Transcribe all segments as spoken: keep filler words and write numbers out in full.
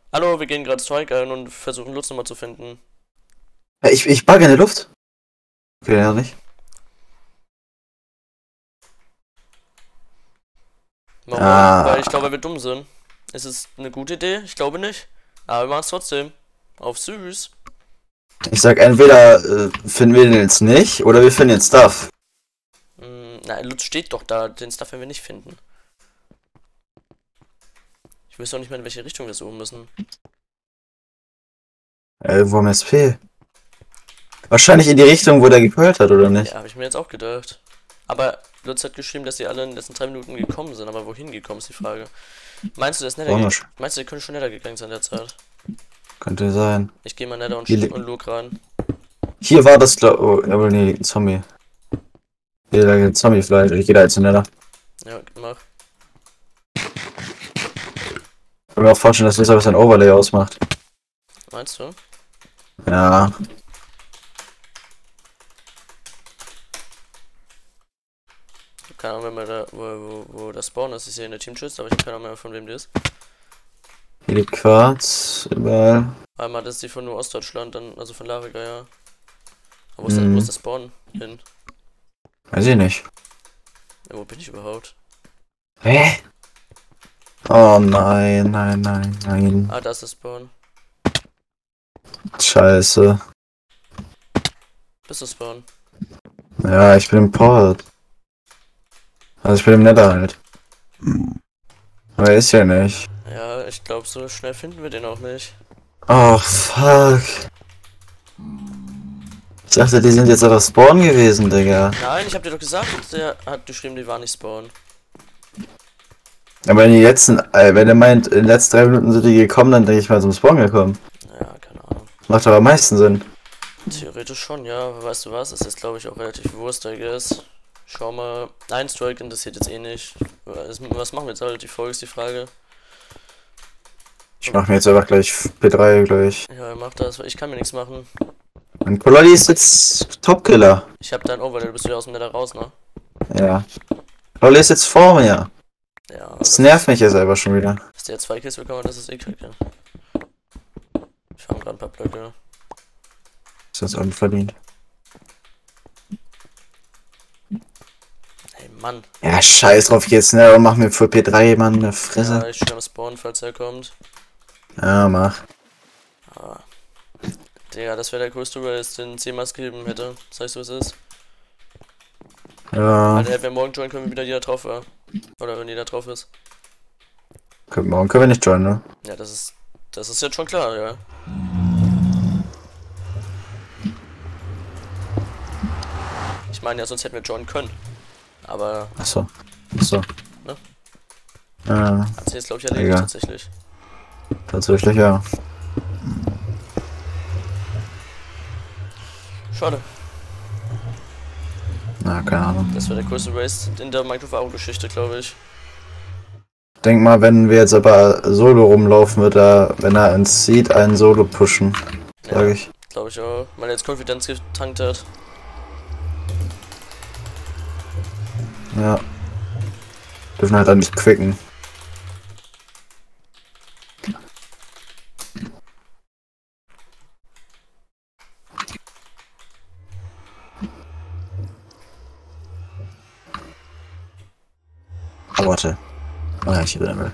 Hallo, wir gehen gerade Strike ein und versuchen Lutz nochmal zu finden. Ja, ich, ich bugge in der Luft. Okay, ja nicht. Warum? Weil ich Ah, glaube, weil wir dumm sind. Ist es eine gute Idee? Ich glaube nicht. Aber wir machen es trotzdem. Auf süß. ich sag entweder äh, finden wir den jetzt nicht oder wir finden den Stuff. Hm, nein, Lutz steht doch da. Den Stuff werden wir nicht finden. Ich weiß auch nicht mehr, in welche Richtung wir suchen müssen. Äh, Irgendwo am S P. Wahrscheinlich in die Richtung, wo der gepearlt hat, oder Ja, nicht? habe ich mir jetzt auch gedacht. Aber Lutz hat geschrieben, dass sie alle in den letzten drei Minuten gekommen sind. Aber wohin gekommen ist die Frage. Meinst du, der ist netter gegangen? Komisch. Meinst du, der könnte schon netter gegangen sein in der Zeit? Könnte sein. Ich gehe mal netter und, Hier, sch- li- und Luke rein. hier war das, glaub oh, aber nee, ein Zombie. Hier lag ein Zombie vielleicht. Ich geh da jetzt schneller. Ja, mach. Ich kann mir auch vorstellen, dass das aber sein Overlay ausmacht. Meinst du? Ja. Keine Ahnung, wenn man da, wo, wo, wo das Spawn ist. Ich sehe eine Teamschütze, aber ich habe keine Ahnung mehr, von wem die ist. Hier liegt Quarz. Überall. Einmal, das ist die von nur Ostdeutschland, dann, also von Lariga, ja. Aber wo ist, der, wo Hm. ist der Spawn hin? Weiß ich nicht. Ja, wo bin ich überhaupt? Hä? Oh nein, nein, nein, nein. Ah, da ist der Spawn. Scheiße. Bist du Spawn? Ja, ich bin im Port. Also ich bin im Nether halt. Aber er ist ja nicht. Ja, ich glaube, so schnell finden wir den auch nicht. Oh, fuck. Ich dachte, die sind jetzt auf Spawn gewesen, Digga. Nein, ich habe dir doch gesagt, der hat geschrieben, die war nicht Spawn. Aber in den letzten, äh, wenn er meint, in den letzten drei Minuten sind die gekommen, dann denke ich mal zum Spawn gekommen. Ja, keine Ahnung. Macht aber am meisten Sinn. Theoretisch schon, ja, aber weißt du was? Ist jetzt, glaube ich, auch relativ Wurst, I guess. Schau mal. Ein Strike interessiert jetzt eh nicht. Was machen wir jetzt halt? Die Folge ist die Frage. Ich mache mir jetzt einfach gleich P drei gleich. Ja, mach das, weil ich kann mir nichts machen. Und Polly ist jetzt Topkiller. Ich hab dein Overlay, du bist ja aus dem Nether raus, ne? Ja. Polly ist jetzt vor mir. Ja, Das nervt mich jetzt einfach schon wieder. dass der zwei Kills bekommen hat, das ist eh kacke. Ich farm gerade ein paar Blöcke. Ist jetzt unverdient. Hey Mann. Ja, scheiß drauf jetzt, ne? Und mach mir für P drei, Mann, eine Ja, Fresse. ich stelle Spawn, falls er kommt. Ja, mach. Aber. Digga, das wäre der größte Race, den es jemals gegeben hätte. Sagst du, was es ist? Ja. Alter, wenn wir morgen joinen, können wir wieder jeder drauf war. Oder wenn jeder drauf ist. Können- Morgen können wir nicht joinen, ne? Ja, das ist. Das ist jetzt schon klar, ja. Ich meine ja, sonst hätten wir joinen können. Aber Achso. Achso. Ne? Ja, hat sich jetzt, glaube ich, erledigt Egal. tatsächlich. tatsächlich, ja. Schade. Na, keine Ahnung. Das wäre der größte Race in der Minecraft-Aro-Geschichte, glaube ich. Denk mal, wenn wir jetzt aber solo rumlaufen, wird er, wenn er ins Seed einen Solo pushen. Sag Ja, ich. glaube ich auch. Weil er jetzt Konfidenz getankt hat. Ja. Dürfen halt dann nicht quicken. Oh, warte. Oh ja, ich bin da.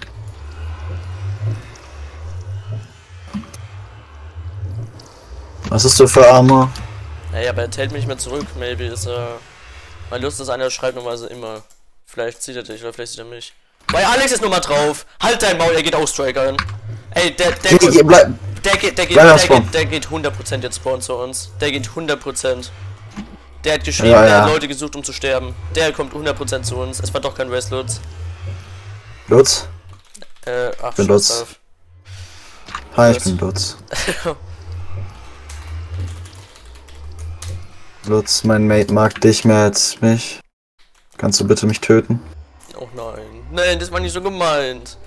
Was ist du für Armor? Ey, aber er teilt mich nicht mehr zurück. Maybe ist er. Mein Lust ist, einer schreibt normalerweise immer. Vielleicht sieht er dich oder vielleicht sieht er mich. Bei Alex ist nochmal drauf. Halt dein Maul, er geht auch Strikern. Ey, der, der, Geh, geh, bleib. der geht, der geht, bleib der am Spawn. geht, der geht hundert Prozent jetzt Spawn zu uns. Der geht hundert Prozent. Der hat geschrieben, Ja, der ja. hat Leute gesucht, um zu sterben. Der kommt hundert Prozent zu uns. Es war doch kein Race Lutz. Lutz? Äh, ach, bin scheiß Lutz. drauf. Hi, ich Lutz. bin Lutz. Lutz, mein Mate mag dich mehr als mich. Kannst du bitte mich töten? Oh nein. Nein, das war nicht so gemeint.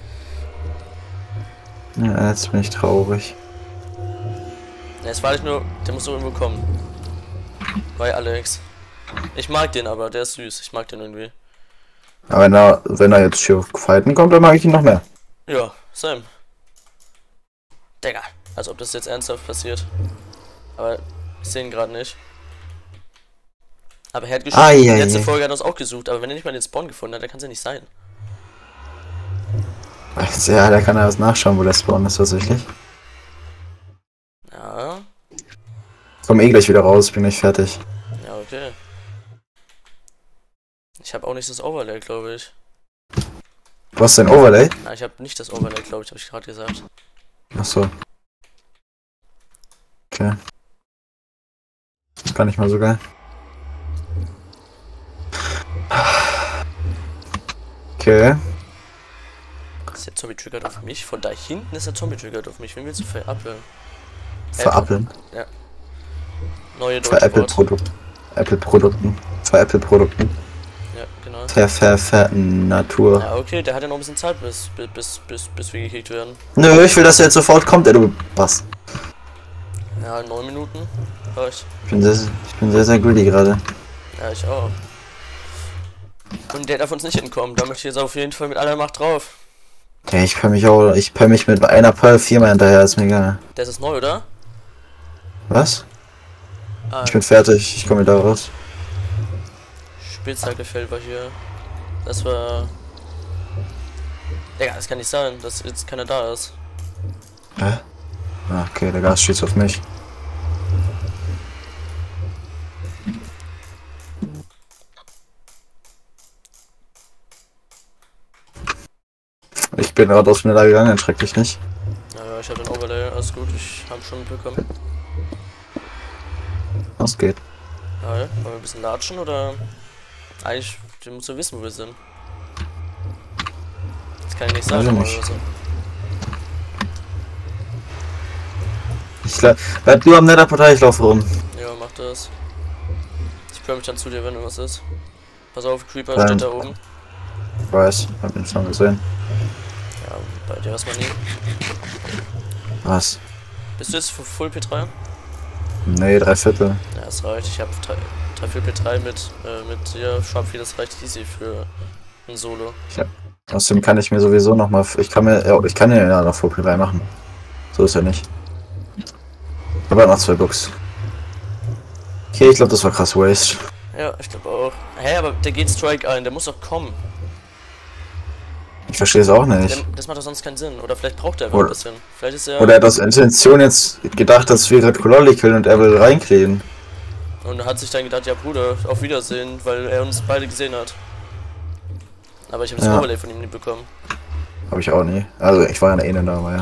Ja, jetzt bin ich traurig. Ja, es war nicht nur, der muss so irgendwo kommen. Bei Alex. Ich mag den aber, der ist süß. Ich mag den irgendwie. Aber wenn er, wenn er jetzt hier auf Fighten kommt, dann mag ich ihn noch mehr. Ja, Sam. Digga, als ob das jetzt ernsthaft passiert. Aber ich sehe ihn gerade nicht. Aber er hat geschrieben, Ah, die ja, letzte ja. Folge hat er uns auch gesucht, aber wenn er nicht mal den Spawn gefunden hat, dann kann es ja nicht sein. Ja, da kann er was nachschauen, wo der Spawn ist tatsächlich. Ja, Komm eh gleich wieder raus, bin gleich fertig. ja, okay. Ich habe auch nicht das Overlay, glaube ich. Du hast dein Overlay? Nein, ich habe nicht das Overlay, glaube ich, habe ich gerade gesagt. Ach so. Okay. Das kann ich mal so geil. Okay. Ist der Zombie triggert auf mich? Von da hinten ist der Zombie triggert auf mich. Wen willst du verappeln? Verappeln. Ja. Neue Zwei deutsche Apple Wort. Produkten. Apple Produkten. Zwei Apple Produkten. Ja, genau. Ver, ver, ver, Natur. Ja, okay, der hat ja noch ein bisschen Zeit, bis, bis, bis, bis, bis wir gekickt werden. Nö, ich will, dass er jetzt sofort kommt, ey, du was? Ja, neun Minuten. Reicht. Ich bin sehr, ich bin sehr, sehr greedy gerade. Ja, ich auch. Und der darf uns nicht entkommen. Da möchte ich jetzt auf jeden Fall mit aller Macht drauf. Ja, ich peil mich auch, ich peil mich mit einer Pearl viermal hinterher, ist mir egal. Der ist neu, oder? Was? Ah, Ich bin fertig, ich komme wieder raus. Spitzhacke-Feld war hier. Das war... Digga, das kann nicht sein, dass jetzt keiner da ist. Hä? Ah, okay, der Gas schießt auf mich. Ich bin gerade aus schneller gegangen, schreck dich nicht. Naja, ich habe den Overlay, alles gut, ich habe schon mitbekommen. Was geht? Ja, ja, wollen wir ein bisschen latschen oder? Eigentlich, du musst ja wissen, wo wir sind. Das kann ich nicht sagen, Weiß ich aber nicht. oder so. Ich glaub, bleib du am Netherportal, ich laufe rum. Ja, mach das. Ich kümmere mich dann zu dir, wenn irgendwas ist. Pass auf, Creeper Nein. steht da oben. Ich weiß, hab ihn schon gesehen. Ja, bei dir weiß man nie. Was? Bist du jetzt für Full P drei? Nee, drei Viertel. Ja, das reicht. Ich habe drei Full P drei mit, äh, mit ja, Sharp vier, das reicht easy für ein Solo. Ja. Außerdem kann ich mir sowieso noch mal, ich kann mir, ja, ich kann ja noch V P drei machen. So ist ja nicht. Aber noch zwei Books. Okay, ich glaube, das war krass Waste. Ja, ich glaube auch. Hä, aber der geht Strike ein, der muss doch kommen. Ich verstehe es auch nicht. Der, das macht doch sonst keinen Sinn. Oder vielleicht braucht er einfach Oder- ein bisschen. Vielleicht ist er. Oder er hat aus Intention jetzt gedacht, dass wir Red Cololli killen und er will reinkleben. Und er hat sich dann gedacht, ja Bruder, auf Wiedersehen, weil er uns beide gesehen hat. Aber ich habe das Ja. Overlay von ihm nicht bekommen. Habe ich auch nie. Also ich war ja eh nicht da, aber ja.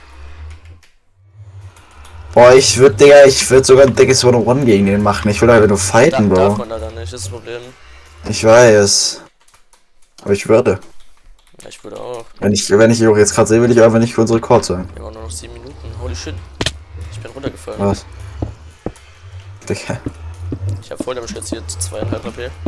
Boah, ich würde, Digga, ich würde sogar ein dickes One-on-One gegen den machen. Ich will einfach nur Da, fighten, darf Bro. man da dann nicht, das ist das Problem. Ich weiß. Aber ich würde. Ja, ich würde auch. Wenn ich, wenn ich auch jetzt gerade sehe, will ich einfach nicht für unsere Rekord sein. Wir haben auch nur noch sieben Minuten. Holy shit. Ich bin runtergefallen. Was? Digga. Ich habe voll damit jetzt zweieinhalb H P.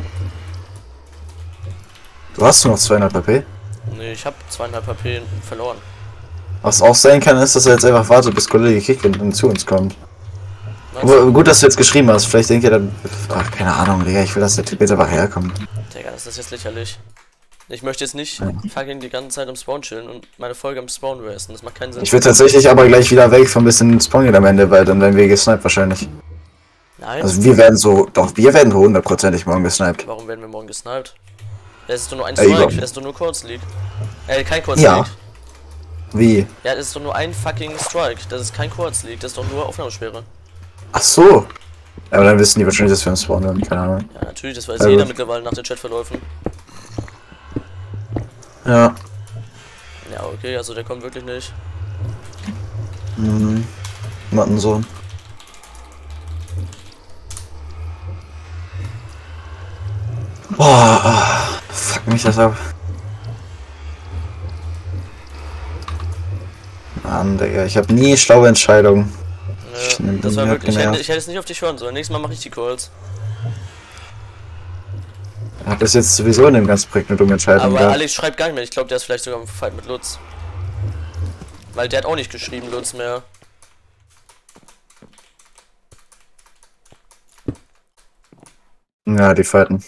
Du hast nur noch zweihundert P P. Nee, ich habe zweieinhalb H P verloren. Was auch sein kann, ist, dass er jetzt einfach wartet, bis Kollege gekickt wird und dann zu uns kommt. Meinst Aber gut, dass du jetzt geschrieben hast. Vielleicht denkt ihr dann. Ach, keine Ahnung, Digga. Ich will, dass der Typ jetzt einfach herkommt. du? Digga, das ist jetzt lächerlich. Ich möchte jetzt nicht fucking die ganze Zeit am Spawn chillen und meine Folge am Spawn wasten. Das macht keinen Sinn. Ich will tatsächlich aber gleich wieder weg von ein bisschen Spawn am Ende, weil dann werden wir gesniped wahrscheinlich. Nein? Also wir werden so. Doch, wir werden hundertprozentig morgen gesniped. Warum werden wir morgen gesniped? Das ist doch nur ein Ey, Strike, warum? das ist doch nur Kurzleague. Äh, kein Kurzleague. Ja. Wie? Ja, das ist doch nur ein fucking Strike. Das ist kein Kurzleague, das ist doch nur Aufnahmesperre. Ach so. Aber dann wissen die wahrscheinlich, dass wir uns spawnen werden. Keine Ahnung. Ja, natürlich, das weiß Ja, jeder gut. mittlerweile nach den Chatverläufen. Ja. Ja, okay, also der kommt wirklich nicht. Mhm. Mattensohn. Boah, ah, fuck mich das ab. Mann, Digga, ich habe nie schlaue Entscheidungen. Ich Nö, nehm das war den wirklich. Ich genervt. hätte, ich hätte es nicht auf dich hören sollen. Nächstes Mal mache ich die Calls. Ich hab das jetzt sowieso in dem ganzen Projekt eine dumme Entscheidung Aber gehabt. Alex schreibt gar nicht mehr. Ich glaube, der ist vielleicht sogar im Fight mit Lutz. Weil der hat auch nicht geschrieben, Lutz mehr. Ja, die fighten.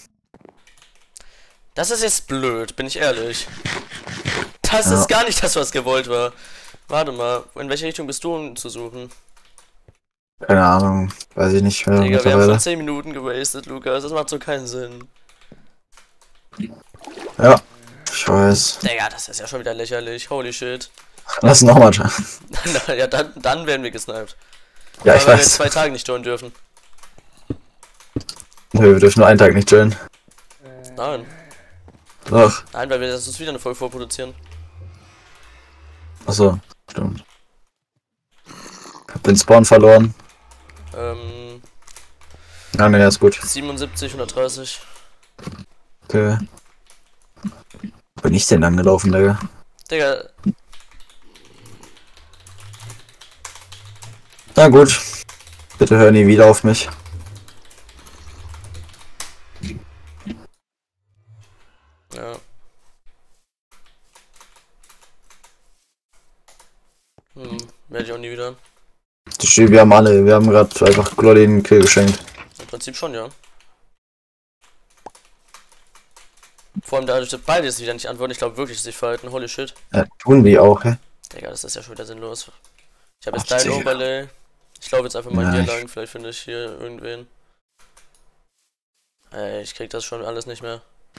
Das ist jetzt blöd, bin ich ehrlich. Das Ja. ist gar nicht das, was gewollt war. Warte mal, in welche Richtung bist du um zu suchen? Keine Ahnung, weiß ich nicht mehr. Digga, wir haben schon mittlerweile. zehn Minuten gewastet, Lukas. Das macht so keinen Sinn. Ja, ich weiß. Digga, das ist ja schon wieder lächerlich. Holy shit. Lass nochmal schauen. Ja, dann, dann werden wir gesniped. Ja, Aber ich weil wir jetzt weiß. zwei Tage nicht joinen dürfen. Nö, wir dürfen nur einen Tag nicht chillen. Nein. Doch. Nein, weil wir sonst wieder eine Folge vorproduzieren. Achso, stimmt. Hab den Spawn verloren. Ähm, Ja, ne, ist gut. siebenundsiebzig, hundertdreißig. Okay. Wo bin ich denn lang gelaufen, Digga? Digga, Na gut. Bitte hör nie wieder auf mich. ja. Hm, werde ich auch nie wieder. Die Spiel, wir haben alle, wir haben gerade einfach Glody den Kill geschenkt. Im Prinzip schon, ja. Vor allem dadurch, dass beide jetzt wieder nicht antworten. Ich glaube wirklich, dass sie verhalten. Holy shit. Ja, tun die auch, hä? Digga, das ist ja schon wieder sinnlos. Ich habe jetzt Ach, dein Digga. Overlay. Ich laufe jetzt einfach mal Ja, hier ich- lang. Vielleicht finde ich hier irgendwen. Ey, ich krieg das schon alles nicht mehr.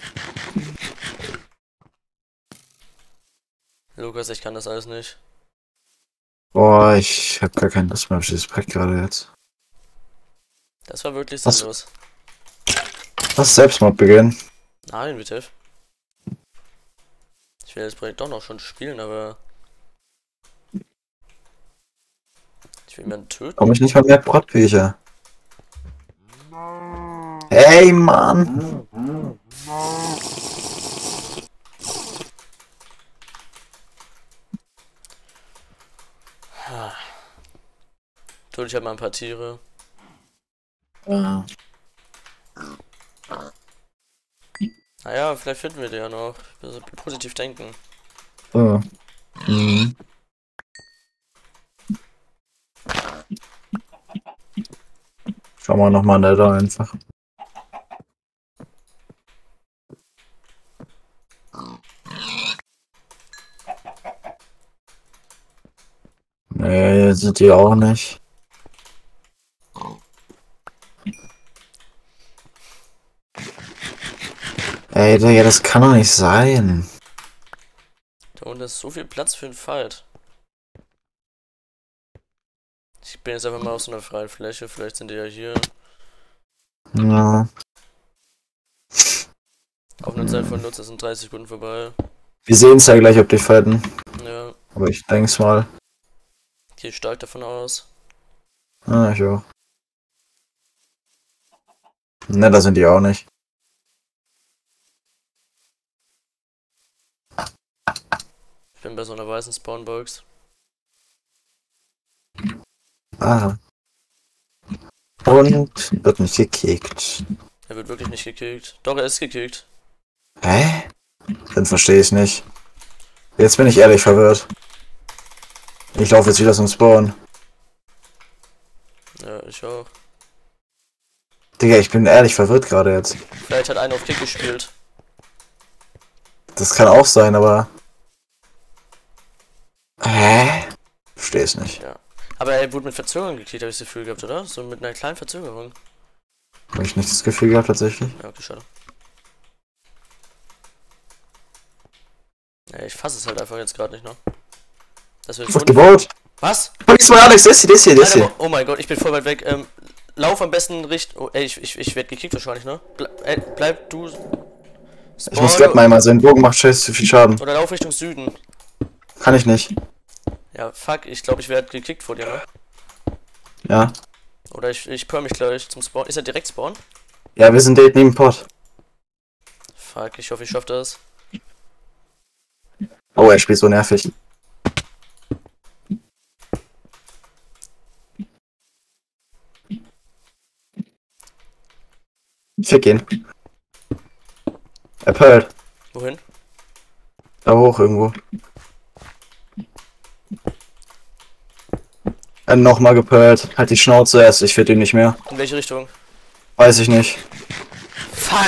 Lukas, ich kann das alles nicht. Boah, ich hab gar keinen Lust mehr auf dieses Pack gerade jetzt. Das war wirklich Was? sinnlos. Lass Selbstmord beginnen. Nein, bitte. Ich will das Projekt doch noch schon spielen, aber... Ich will jemanden töten. Komm ich nicht mal mehr Brottbücher. Hey, Mann! Tut, ich hab mal ein paar Tiere. Ja. Naja, vielleicht finden wir die ja noch. Also positiv denken. So. Mhm. Schauen wir nochmal da einfach. Nee, sind die auch nicht. Ey, Digga, das kann doch nicht sein. Da unten ist so viel Platz für einen Fight. Ich bin jetzt einfach mal auf so einer freien Fläche. Vielleicht sind die ja hier. Ja. Auf einer Zeit von Nutzer sind dreißig Sekunden vorbei. Wir sehen es ja gleich, ob die fighten. Ja, Aber ich denk's mal. gehe stark davon aus. Ah, ich auch. Ne, da sind die auch nicht. Ich bin bei so einer weißen Spawnbox. Ah. Und wird nicht gekickt. Er wird wirklich nicht gekickt. Doch, er ist gekickt. Hä? Dann verstehe ich nicht. Jetzt bin ich ehrlich verwirrt. Ich laufe jetzt wieder zum Spawn. Ja, ich auch. Digga, ich bin ehrlich verwirrt gerade jetzt. Vielleicht hat einer auf Kick gespielt. Das kann auch sein, aber... Hä? Verstehe es nicht. Ja. Aber er wurde mit Verzögerung gekickt, habe ich das Gefühl gehabt, oder? So mit einer kleinen Verzögerung. Habe ich nicht das Gefühl gehabt, tatsächlich. Ja, okay, schade. Ja, ich fasse es halt einfach jetzt gerade nicht, ne? Das wird Wird schon. gebaut! Was? Oh, diesmal Alex, das hier, das hier, das Alter, hier. oh mein Gott, ich bin voll weit weg. Ähm, lauf am besten Richtung. Oh, ey, ich, ich, ich werde gekickt wahrscheinlich, ne? Ble ey, bleib du. Ich muss Spawn glatt mal einmal sein Bogen macht scheiße viel Schaden. Oder lauf Richtung Süden. Kann ich nicht. Ja, fuck, ich glaube, ich werde gekickt vor dir, ne? Ja. Oder ich, ich pör mich gleich zum Spawn. Ist er direkt Spawn? Ja, wir sind direkt neben Pot. Fuck, ich hoffe, ich schaff das. Oh, er spielt so nervig. Fick ihn. Er pearlt. Wohin? Da hoch irgendwo. Er hat nochmal gepearlt. Halt die Schnauze erst, ich finde ihn nicht mehr. In welche Richtung? Weiß ich nicht. Fuck!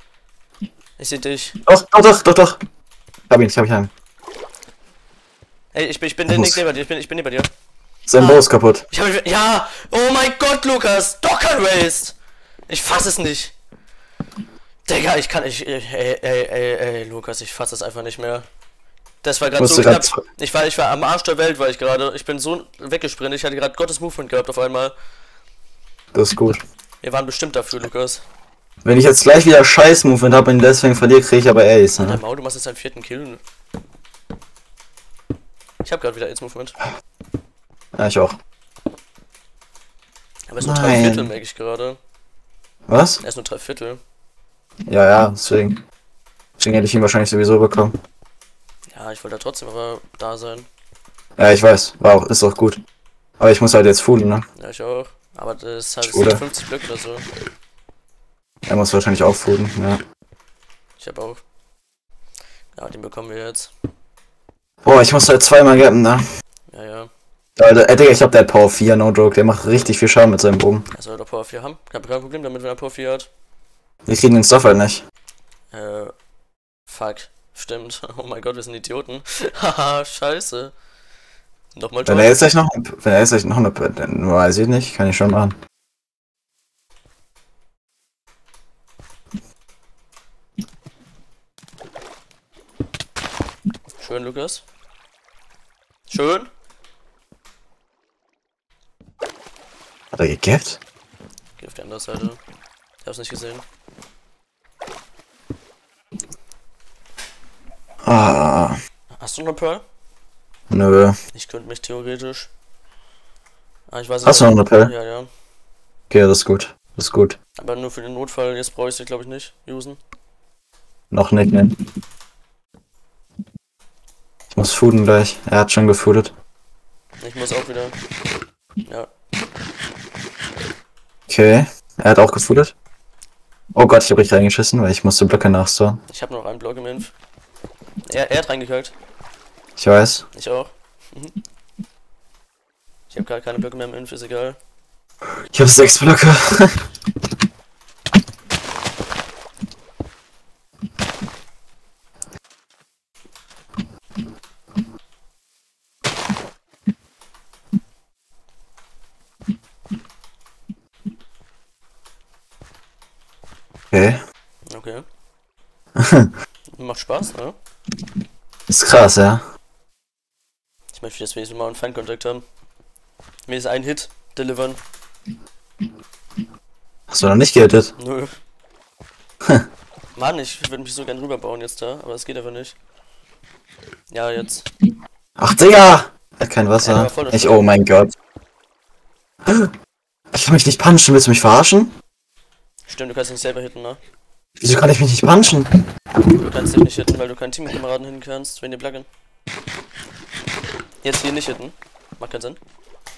Ich seh dich. Doch, doch, doch, doch, doch. Hab ihn, hab ich einen. Ey, ich bin, ich bin nicht neben dir, ich bin, ich bin neben dir. Sein ah. Bow ist kaputt. Ich hab, ja! Oh mein Gott, Lukas! Docker Raised! Ich fass es nicht. Digga, ich kann nicht. Ey, ey, ey, ey, Lukas, ich fass es einfach nicht mehr. Das war gerade so knapp. Ich war, ich war am Arsch der Welt, war ich gerade. Ich bin so weggesprintet, ich hatte gerade Gottes Movement gehabt auf einmal. Das ist gut. Wir waren bestimmt dafür, Lukas. Wenn ich jetzt gleich wieder scheiß Movement habe und deswegen verliere, kriege ich aber Ace, ne? Maul, du machst jetzt deinen vierten Kill. Ich habe gerade wieder Ace Movement. Ja, ich auch. Aber es ist nur drei Viertel, merke ich gerade. Was? Er ist nur drei Viertel. Ja, ja, deswegen. Deswegen hätte ich ihn wahrscheinlich sowieso bekommen. Ja, ich wollte da trotzdem aber da sein. Ja, ich weiß. War auch, ist auch gut. Aber ich muss halt jetzt fooden, ne? Ja, ich auch. Aber das ist halt oder? fünfzig Blöcke oder so. Er muss wahrscheinlich auch fooden, ja. Ich hab auch. Ja, den bekommen wir jetzt. Boah, ich muss halt zweimal gappen, ne? Ja, ja. Alter, äh, Digga, ich hab der Power vier, no joke. Der macht richtig viel Schaden mit seinem Bogen. Er soll doch Power vier haben. Kein Problem damit, wenn er Power vier hat. Wir kriegen den Stuff halt nicht. Äh, fuck. Stimmt. Oh mein Gott, wir sind Idioten. Haha, scheiße. Nochmal Wenn er jetzt gleich noch, wenn er jetzt gleich noch eine, dann weiß ich nicht, kann ich schon machen. Schön, Lukas. Schön. Hat er gegappt? Geh auf die andere Seite. Ich hab's nicht gesehen. Ah. Hast du noch eine Pearl? Nö. Ich könnte mich theoretisch. Ah, ich weiß Hast du noch eine Pearl? Ja, ja. Okay, das ist gut. Das ist gut. Aber nur für den Notfall, jetzt brauche ich sie glaube ich nicht usen. Noch nicht, ne? Ich muss fooden gleich. Er hat schon gefoodet. Ich muss auch wieder. Ja. Okay. Er hat auch gefoodet. Oh Gott, ich habe richtig reingeschissen, weil ich musste Blöcke nachstoren. Ich habe noch einen Block im Inf. Er, er hat reingekackt. Ich weiß. Ich auch. Mhm. Ich habe gar keine Blöcke mehr im Inf, ist egal. Ich habe sechs Blöcke. Okay. Okay. Macht Spaß, ne? Ist krass, ja. Ich möchte jetzt wenigstens mal einen Fan-Kontakt haben. Mir ist ein Hit delivern. Hast du noch nicht gehittet? Nö. Mann, ich würde mich so gern rüberbauen jetzt da, aber es geht einfach nicht. Ja, jetzt. Ach, Digga! Er hat kein Wasser. Ja, voll ich, oh mein Gott. Ich kann mich nicht punchen, willst du mich verarschen? Stimmt, du kannst nicht selber hitten, ne? Wieso kann ich mich nicht punchen? Du kannst dich nicht hitten, weil du keinen Teamkameraden hin kannst, wenn ihr pluggen. Jetzt hier nicht hitten. Macht keinen Sinn.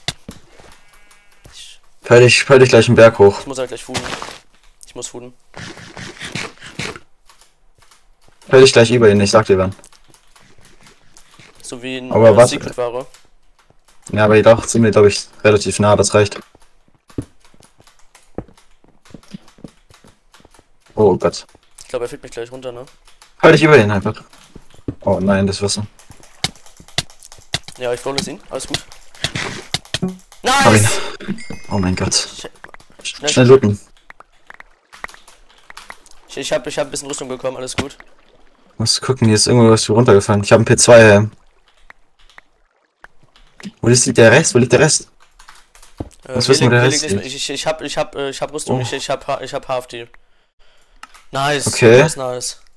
Ich, Pöll dich, pöll dich gleich einen Berg hoch. ich muss halt gleich fooden. Ich muss fooden. Pöll dich gleich über ihn, ich sag dir wann. So wie ein Aber äh, was? Secret-Ware. Ja, aber jedoch sind wir, glaube ich, relativ nah, das reicht. Oh Gott. Ich glaube, er fällt mich gleich runter, ne? Pöll dich über ihn einfach. Oh nein, das Wasser. Ja, ich roll es ihn. Alles gut. Hab ihn. Nice! Oh mein Gott. Schnell, Schnell looten. Ich, ich hab, ich hab ein bisschen Rüstung bekommen, alles gut. Muss gucken, hier ist irgendwo was runtergefallen. Ich habe einen P zwei Helm. Wo liegt der Rest? Wo liegt der Rest? Äh, Was wissen wir der Rest? Ich, ich, ich hab, ich hab, äh, ich hab Rüstung, Oh. ich, ich hab, ich hab H F T. Nice, Okay. das ist nice.